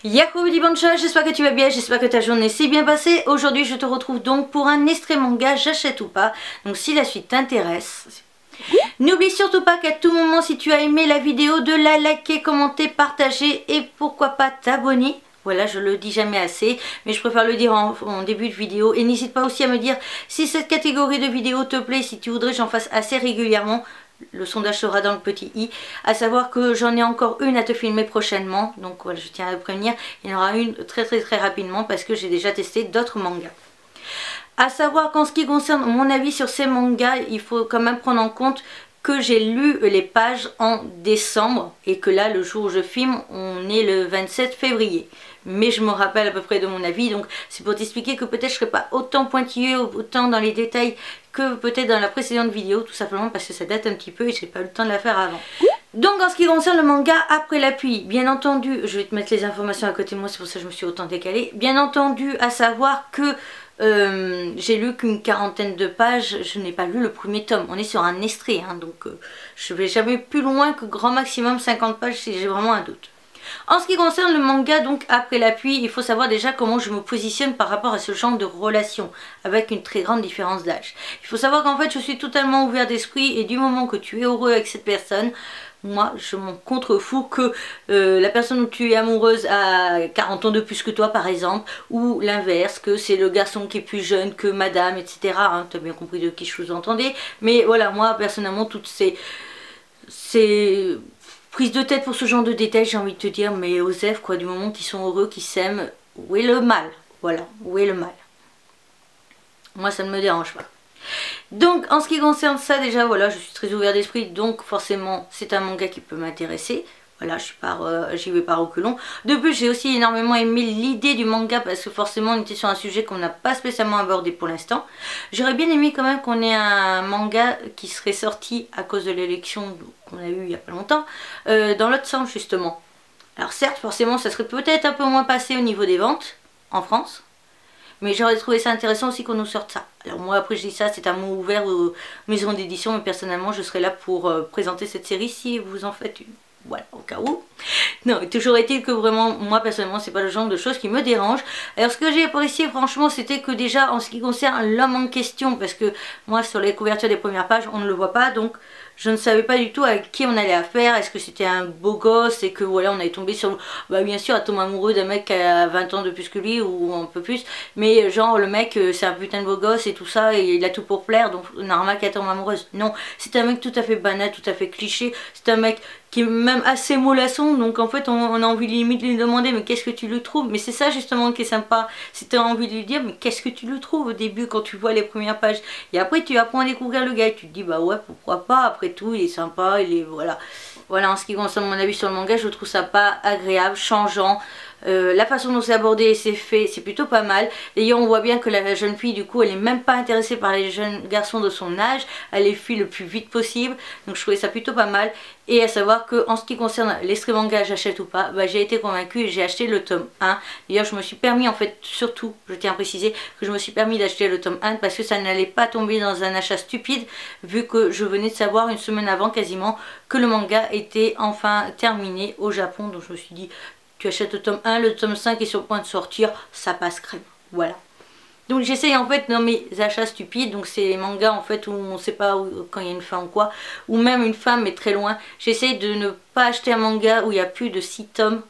Yakoudi Bancha, j'espère que tu vas bien, j'espère que ta journée s'est bien passée. Aujourd'hui je te retrouve donc pour un extrait manga J'achète ou pas. Donc si la suite t'intéresse, n'oublie surtout pas qu'à tout moment, si tu as aimé la vidéo, de la liker, commenter, partager et pourquoi pas t'abonner. Voilà, je le dis jamais assez, mais je préfère le dire en début de vidéo. Et n'hésite pas aussi à me dire si cette catégorie de vidéos te plaît, si tu voudrais que j'en fasse assez régulièrement. Le sondage sera dans le petit i, à savoir que j'en ai encore une à te filmer prochainement. Donc voilà, je tiens à te prévenir, il y en aura une très rapidement parce que j'ai déjà testé d'autres mangas. À savoir qu'en ce qui concerne mon avis sur ces mangas, il faut quand même prendre en compte que j'ai lu les pages en décembre et que là, le jour où je filme, on est le 27 février. Mais je me rappelle à peu près de mon avis, donc c'est pour t'expliquer que peut-être je ne serai pas autant pointilleux, autant dans les détails que peut-être dans la précédente vidéo, tout simplement parce que ça date un petit peu et j'ai pas eu le temps de la faire avant. Donc en ce qui concerne le manga Après la pluie, bien entendu, je vais te mettre les informations à côté de moi, c'est pour ça que je me suis autant décalée. Bien entendu, à savoir que j'ai lu qu'une quarantaine de pages, je n'ai pas lu le premier tome. On est sur un extrait, hein, donc je vais jamais plus loin que grand maximum 50 pages si j'ai vraiment un doute. En ce qui concerne le manga, donc Après la pluie, il faut savoir déjà comment je me positionne par rapport à ce genre de relation, avec une très grande différence d'âge. Il faut savoir qu'en fait je suis totalement ouvert d'esprit et du moment que tu es heureux avec cette personne, moi je m'en contrefous que la personne dont tu es amoureuse a 40 ans de plus que toi par exemple, ou l'inverse, que c'est le garçon qui est plus jeune que madame, etc. Hein, tu as bien compris de qui je vous entendais, mais voilà, moi personnellement toutes ces prise de tête pour ce genre de détails, j'ai envie de te dire, mais Osef, quoi, du moment qu'ils sont heureux, qu'ils s'aiment, où est le mal? Voilà, où est le mal? Moi, ça ne me dérange pas. Donc, en ce qui concerne ça, déjà, voilà, je suis très ouvert d'esprit, donc forcément, c'est un manga qui peut m'intéresser. Voilà, j'y vais pas reculons. De plus, j'ai aussi énormément aimé l'idée du manga parce que forcément, on était sur un sujet qu'on n'a pas spécialement abordé pour l'instant. J'aurais bien aimé quand même qu'on ait un manga qui serait sorti à cause de l'élection qu'on a eue il y a pas longtemps, dans l'autre sens justement. Alors certes, forcément, ça serait peut-être un peu moins passé au niveau des ventes en France. Mais j'aurais trouvé ça intéressant aussi qu'on nous sorte ça. Alors moi après je dis ça, c'est un mot ouvert aux maisons d'édition, mais personnellement je serai là pour présenter cette série si vous en faites une. Voilà, au cas où. Non, toujours est-il que vraiment, moi personnellement, c'est pas le genre de choses qui me dérange. Alors ce que j'ai apprécié franchement, c'était que déjà en ce qui concerne l'homme en question, parce que moi sur les couvertures des premières pages, on ne le voit pas, donc je ne savais pas du tout à qui on allait affaire. Est-ce que c'était un beau gosse et que voilà, on allait tomber sur, bah bien sûr, à tomber amoureux d'un mec qui a 20 ans de plus que lui ou un peu plus, mais genre le mec c'est un putain de beau gosse et tout ça et il a tout pour plaire, donc normal qu'elle tombe amoureuse. Non, c'est un mec tout à fait banal, tout à fait cliché, c'est un mec qui est même assez mollasson, donc en fait on a envie limite de lui demander mais qu'est-ce que tu le trouves, mais c'est ça justement qui est sympa, si tu as envie de lui dire mais qu'est-ce que tu le trouves au début quand tu vois les premières pages, et après tu apprends à découvrir le gars et tu te dis bah ouais pourquoi pas, après tout il est sympa, il est voilà. Voilà, en ce qui concerne mon avis sur le manga, je trouve ça pas agréable, changeant. La façon dont c'est abordé et c'est fait, c'est plutôt pas mal. D'ailleurs, on voit bien que la jeune fille, du coup, elle est même pas intéressée par les jeunes garçons de son âge. Elle les fuit le plus vite possible. Donc, je trouvais ça plutôt pas mal. Et à savoir que, en ce qui concerne l'extrait manga, j'achète ou pas, bah, j'ai été convaincue et j'ai acheté le tome 1. D'ailleurs, je me suis permis, en fait, surtout, je tiens à préciser que je me suis permis d'acheter le tome 1 parce que ça n'allait pas tomber dans un achat stupide, vu que je venais de savoir une semaine avant quasiment que le manga était enfin terminé au Japon. Donc, je me suis dit, tu achètes le tome 1, le tome 5 est sur le point de sortir, ça passe crème. Voilà. Donc j'essaye en fait dans mes achats stupides, donc c'est les mangas en fait où on ne sait pas quand il y a une fin ou quoi, ou même une fin mais très loin. J'essaye de ne pas acheter un manga où il y a plus de 6 tomes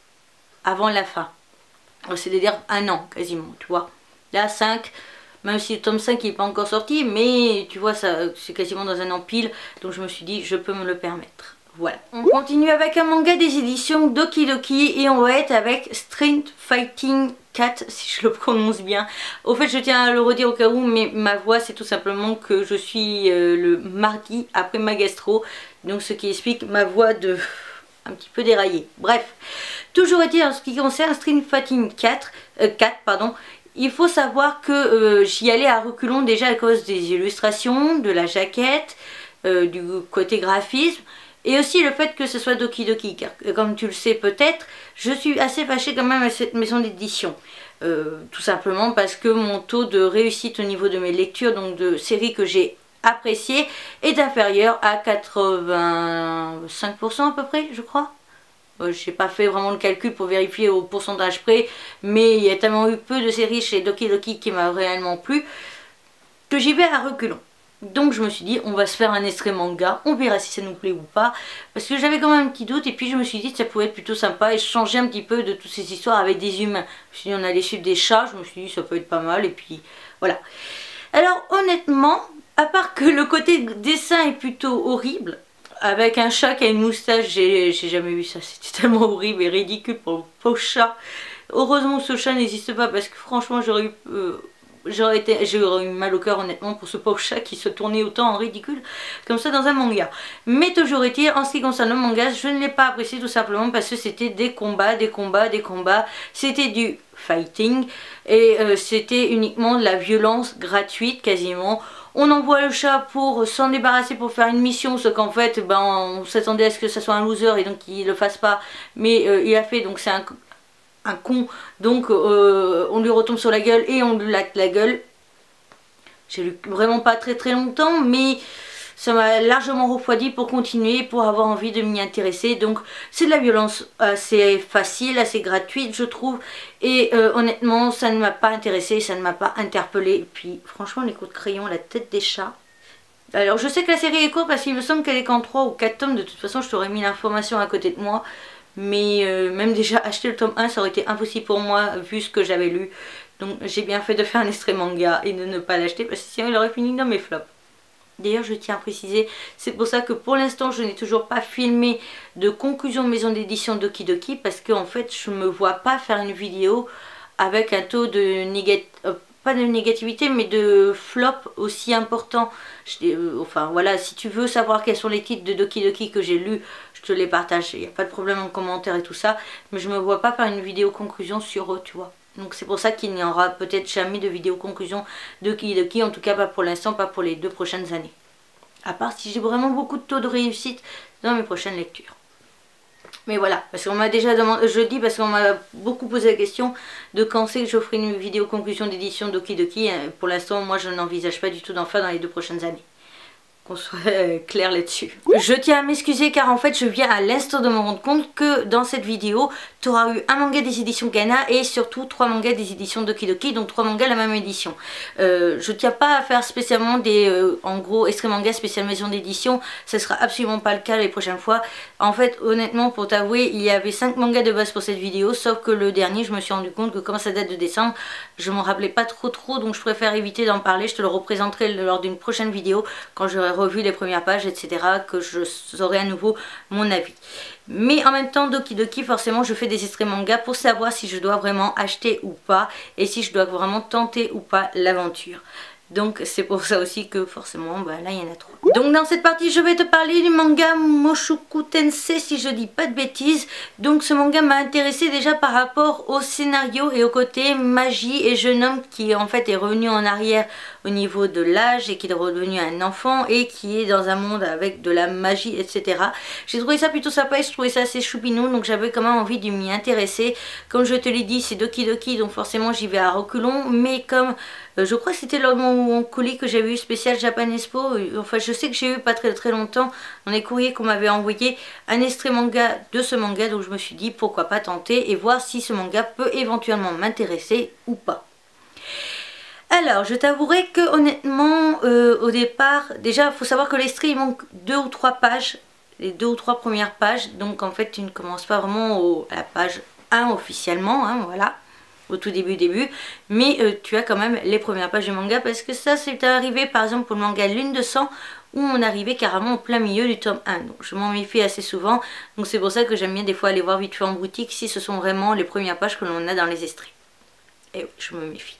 avant la fin. C'est-à-dire un an quasiment, tu vois. Là 5, même si le tome 5 n'est pas encore sorti, mais tu vois, c'est quasiment dans un an pile, donc je me suis dit je peux me le permettre. Voilà. On continue avec un manga des éditions Doki Doki et on va être avec Street Fighting 4 si je le prononce bien. Au fait je tiens à le redire au cas où, mais ma voix c'est tout simplement que je suis le mardi après ma gastro, donc ce qui explique ma voix de un petit peu déraillée. Bref, toujours est-il en ce qui concerne Street Fighting 4, pardon. Il faut savoir que j'y allais à reculons déjà à cause des illustrations, de la jaquette, du côté graphisme. Et aussi le fait que ce soit Doki Doki, car comme tu le sais peut-être, je suis assez fâchée quand même à cette maison d'édition. Tout simplement parce que mon taux de réussite au niveau de mes lectures, donc de séries que j'ai appréciées, est inférieur à 85% à peu près, je crois. J'ai pas fait vraiment le calcul pour vérifier au pourcentage près, mais il y a tellement eu peu de séries chez Doki Doki qui m'a réellement plu que j'y vais à reculons. Donc je me suis dit on va se faire un extrait manga, on verra si ça nous plaît ou pas, parce que j'avais quand même un petit doute et puis je me suis dit que ça pouvait être plutôt sympa et changer un petit peu de toutes ces histoires avec des humains. Je me suis dit on allait suivre des chats, je me suis dit ça peut être pas mal et puis voilà. Alors honnêtement, à part que le côté dessin est plutôt horrible, avec un chat qui a une moustache, j'ai jamais vu ça, c'était tellement horrible et ridicule pour le pauvre chat. Heureusement ce chat n'existe pas parce que franchement j'aurais eu mal au cœur honnêtement pour ce pauvre chat qui se tournait autant en ridicule comme ça dans un manga. Mais toujours est-il, en ce qui concerne le manga, je ne l'ai pas apprécié tout simplement parce que c'était des combats, c'était du fighting et c'était uniquement de la violence gratuite quasiment. On envoie le chat pour s'en débarrasser, pour faire une mission, ce qu'en fait ben, on s'attendait à ce que ça soit un loser et donc il le fasse pas, mais il a fait, donc c'est un con, donc on lui retombe sur la gueule et on lui latte la gueule. J'ai lu vraiment pas très longtemps, mais ça m'a largement refroidi pour continuer, pour avoir envie de m'y intéresser. Donc c'est de la violence assez facile, assez gratuite je trouve, et honnêtement ça ne m'a pas intéressé, ça ne m'a pas interpellé. Et puis franchement les coups de crayon, la tête des chats. Alors je sais que la série est courte parce qu'il me semble qu'elle est qu'en 3 ou 4 tomes, de toute façon je t'aurais mis l'information à côté de moi. Mais même déjà acheter le tome 1 ça aurait été impossible pour moi vu ce que j'avais lu. Donc j'ai bien fait de faire un extrait manga et de ne pas l'acheter parce que sinon il aurait fini dans mes flops. D'ailleurs je tiens à préciser, c'est pour ça que pour l'instant je n'ai toujours pas filmé de conclusion de maison d'édition Doki Doki, parce que en fait je me vois pas faire une vidéo avec un taux de pas de négativité mais de flop aussi important. Enfin voilà, si tu veux savoir quels sont les titres de Doki Doki que j'ai lus, je te les partage, il n'y a pas de problème en commentaire et tout ça, mais je me vois pas faire une vidéo conclusion sur eux, tu vois. Donc c'est pour ça qu'il n'y aura peut-être jamais de vidéo conclusion de Doki Doki, en tout cas pas pour l'instant, pas pour les 2 prochaines années. À part si j'ai vraiment beaucoup de taux de réussite dans mes prochaines lectures. Mais voilà, parce qu'on m'a déjà demandé, je dis parce qu'on m'a beaucoup posé la question de quand c'est que je ferai une vidéo conclusion d'édition Doki Doki. Pour l'instant, moi je n'envisage pas du tout d'en faire dans les 2 prochaines années. Qu'on soit clair là-dessus. Je tiens à m'excuser car en fait je viens à l'instant de me rendre compte que dans cette vidéo tu auras eu un manga des éditions Kana et surtout 3 mangas des éditions Doki Doki, donc 3 mangas la même édition. Je tiens pas à faire spécialement des en gros extrait manga spécial maison d'édition, ce sera absolument pas le cas les prochaines fois. En fait honnêtement pour t'avouer il y avait 5 mangas de base pour cette vidéo, sauf que le dernier je me suis rendu compte que comme ça date de décembre je m'en rappelais pas trop donc je préfère éviter d'en parler. Je te le représenterai lors d'une prochaine vidéo quand j'aurai revu les premières pages etc, que je saurai à nouveau mon avis. Mais en même temps Doki Doki forcément je fais des extraits manga pour savoir si je dois vraiment acheter ou pas et si je dois vraiment tenter ou pas l'aventure. Donc c'est pour ça aussi que forcément bah, là il y en a 3. Donc dans cette partie je vais te parler du manga Mushoku Tensei si je dis pas de bêtises. Donc ce manga m'a intéressé déjà par rapport au scénario et au côté magie et jeune homme qui en fait est revenu en arrière au niveau de l'âge et qui est redevenu un enfant et qui est dans un monde avec de la magie etc. J'ai trouvé ça plutôt sympa et je trouvais ça assez choupinou, donc j'avais quand même envie de m'y intéresser. Comme je te l'ai dit c'est Doki Doki donc forcément j'y vais à reculons, mais comme je crois que c'était lors de mon colis que j'avais eu spécial Japan Expo. Enfin je sais que j'ai eu pas très longtemps dans les courriers qu'on m'avait envoyé un extrait manga de ce manga, donc je me suis dit pourquoi pas tenter et voir si ce manga peut éventuellement m'intéresser ou pas. Alors je t'avouerai que honnêtement au départ déjà il faut savoir que l'extrait il manque 2 ou 3 pages, les 2 ou 3 premières pages, donc en fait tu ne commences pas vraiment à la page 1 officiellement, hein, voilà, au tout début, mais tu as quand même les premières pages du manga parce que ça c'est arrivé par exemple pour le manga Lune de sang où on arrivait carrément au plein milieu du tome 1, donc je m'en méfie assez souvent, donc c'est pour ça que j'aime bien des fois aller voir vite fait en boutique si ce sont vraiment les premières pages que l'on a dans les extraits. Et oui, je me méfie.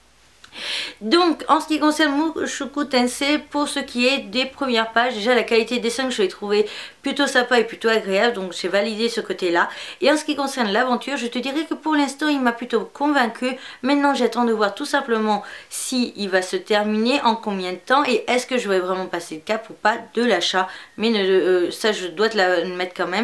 Donc en ce qui concerne Mushoku Tensei, pour ce qui est des premières pages, déjà la qualité de dessin je l'ai trouvé plutôt sympa et plutôt agréable, donc j'ai validé ce côté là. Et en ce qui concerne l'aventure, je te dirais que pour l'instant il m'a plutôt convaincu. Maintenant j'attends de voir tout simplement si il va se terminer, en combien de temps et est-ce que je vais vraiment passer le cap ou pas de l'achat. Mais ça je dois te la mettre quand même,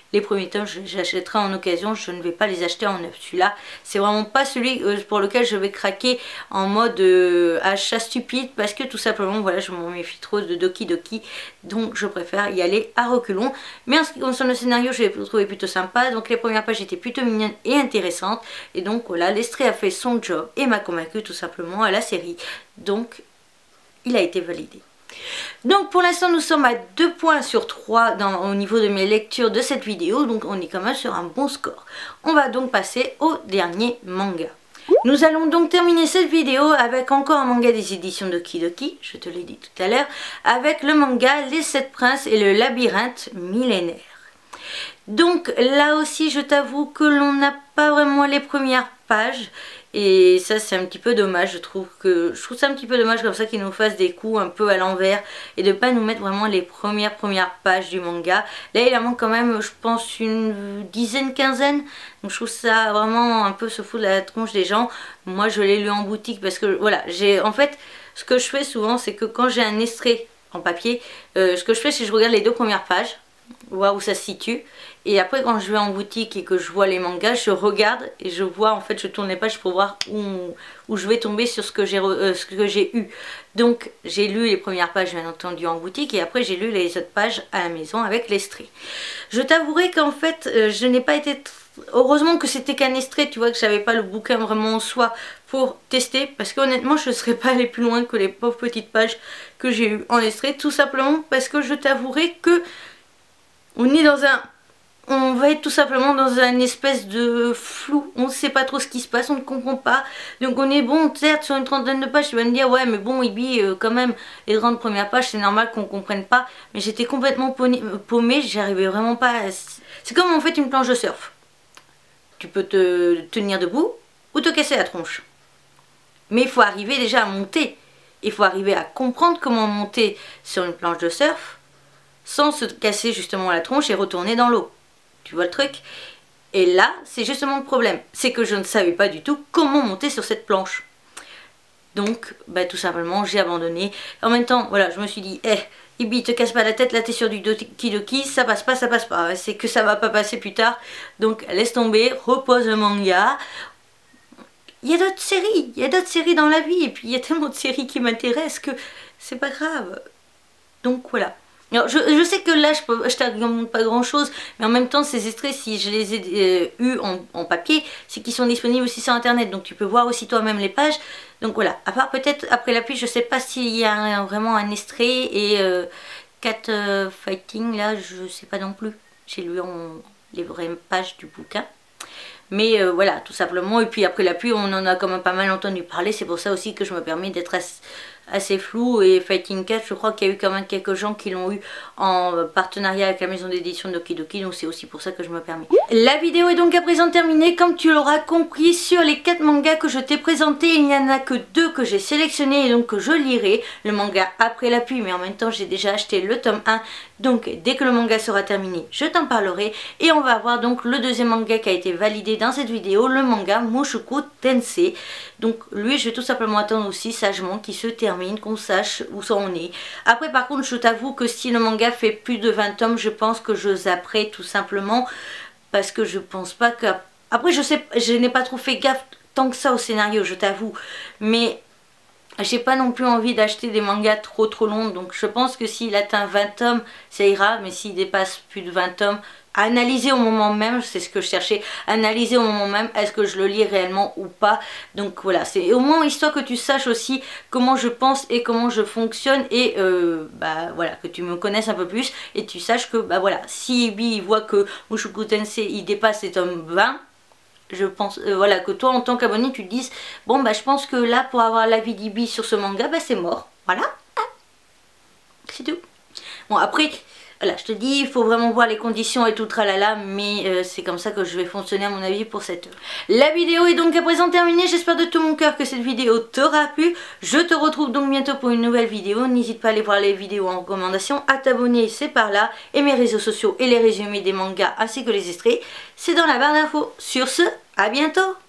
Les premiers tomes, j'achèterai en occasion, je ne vais pas les acheter en neuf. Celui-là, c'est vraiment pas celui pour lequel je vais craquer en mode achat stupide, parce que tout simplement, voilà, je m'en méfie trop de Doki Doki, donc je préfère y aller à reculons. Mais en ce qui concerne le scénario, je l'ai trouvé plutôt sympa, donc les premières pages étaient plutôt mignonnes et intéressantes, et donc voilà, Lestrée a fait son job et m'a convaincu tout simplement à la série, donc il a été validé. Donc pour l'instant nous sommes à 2 points sur 3 au niveau de mes lectures de cette vidéo, donc on est quand même sur un bon score. On va donc passer au dernier manga. Nous allons donc terminer cette vidéo avec encore un manga des éditions Doki Doki, je te l'ai dit tout à l'heure, avec le manga Les 7 Princes et le labyrinthe millénaire. Donc là aussi je t'avoue que l'on n'a pas vraiment les premières pages. Et ça c'est un petit peu dommage, je trouve ça un petit peu dommage comme ça qu'ils nous fassent des coups un peu à l'envers et de pas nous mettre vraiment les premières pages du manga. Là il en manque quand même je pense une dizaine, quinzaine, donc je trouve ça vraiment un peu se foutre de la tronche des gens. Moi je l'ai lu en boutique parce que voilà, en fait ce que je fais souvent c'est que quand j'ai un extrait en papier, ce que je fais c'est que je regarde les 2 premières pages, voir où ça se situe. Et après quand je vais en boutique et que je vois les mangas, je regarde et je vois, en fait je tourne les pages pour voir où je vais tomber sur ce que j'ai eu. Donc j'ai lu les premières pages bien entendu en boutique et après j'ai lu les autres pages à la maison avec l'extrait. Je t'avouerai qu'en fait je n'ai pas été... Heureusement que c'était qu'un extrait, tu vois, que j'avais pas le bouquin vraiment en soi pour tester, parce qu'honnêtement je ne serais pas allée plus loin que les pauvres petites pages que j'ai eues en extrait, tout simplement parce que je t'avouerai que on va être tout simplement dans un espèce de flou, on ne sait pas trop ce qui se passe, on ne comprend pas, donc on est bon, certes sur une trentaine de pages, tu vas me dire ouais mais bon Ibi quand même, les 30 premières pages c'est normal qu'on ne comprenne pas, mais j'étais complètement paumée, j'arrivais vraiment pas à... C'est comme en fait une planche de surf, tu peux te tenir debout ou te casser la tronche, mais il faut arriver déjà à monter, il faut arriver à comprendre comment monter sur une planche de surf sans se casser justement la tronche et retourner dans l'eau. Tu vois le truc? Et là, c'est justement le problème. C'est que je ne savais pas du tout comment monter sur cette planche. Donc, bah, tout simplement, j'ai abandonné. En même temps, voilà, je me suis dit, Ibi, te casse pas la tête, là t'es sur du Doki Doki, ça passe pas, ça passe pas. C'est que ça va pas passer plus tard. Donc, laisse tomber, repose le manga. Il y a d'autres séries dans la vie. Et puis, il y a tellement de séries qui m'intéressent que c'est pas grave. Donc, voilà. Alors, je sais que là je t'argumente pas grand chose, mais en même temps ces extraits, si je les ai eus en papier, c'est qu'ils sont disponibles aussi sur internet, donc tu peux voir aussi toi-même les pages. Donc voilà, à part peut-être après la pluie, je sais pas s'il y a vraiment un extrait, et Cat Fighting là je sais pas non plus, j'ai lu les vraies pages du bouquin. Mais voilà, tout simplement, et puis après la pluie on en a quand même pas mal entendu parler, c'est pour ça aussi que je me permets d'être assez flou. Et Fighting Cat, je crois qu'il y a eu quand même quelques gens qui l'ont eu en partenariat avec la maison d'édition Doki Doki, donc c'est aussi pour ça que je me permets. La vidéo est donc à présent terminée. Comme tu l'auras compris, sur les 4 mangas que je t'ai présentés, il n'y en a que 2 que j'ai sélectionnés et donc que je lirai. Le manga Après la pluie, mais en même temps j'ai déjà acheté le tome 1, donc dès que le manga sera terminé, je t'en parlerai. Et on va avoir donc le deuxième manga qui a été validé dans cette vidéo, le manga Mushoku Tensei. Donc lui je vais tout simplement attendre aussi sagement qu'il se termine, qu'on sache où ça en est. Après par contre je t'avoue que si le manga fait plus de 20 tomes, je pense que je zapperai tout simplement, parce que je pense pas que... Après je sais, je n'ai pas trop fait gaffe tant que ça au scénario, je t'avoue, mais j'ai pas non plus envie d'acheter des mangas trop longs, donc je pense que s'il atteint 20 tomes ça ira, mais s'il dépasse plus de 20 tomes, à analyser au moment même, c'est ce que je cherchais, analyser au moment même, est-ce que je le lis réellement ou pas. Donc voilà, c'est au moins histoire que tu saches aussi comment je pense et comment je fonctionne, et bah voilà, que tu me connaisses un peu plus et tu saches que bah voilà, si Ibi voit que Mushoku Tensei il dépasse les tomes 20, je pense voilà, que toi en tant qu'abonné tu te dises bon bah je pense que là pour avoir l'avis d'Ibi sur ce manga, bah c'est mort, voilà, c'est tout. Bon après voilà, je te dis, il faut vraiment voir les conditions et tout tralala, mais c'est comme ça que je vais fonctionner à mon avis pour cette œuvre. La vidéo est donc à présent terminée, j'espère de tout mon cœur que cette vidéo t'aura plu. Je te retrouve donc bientôt pour une nouvelle vidéo, n'hésite pas à aller voir les vidéos en recommandation, à t'abonner, c'est par là, et mes réseaux sociaux et les résumés des mangas ainsi que les extraits, c'est dans la barre d'infos. Sur ce, à bientôt!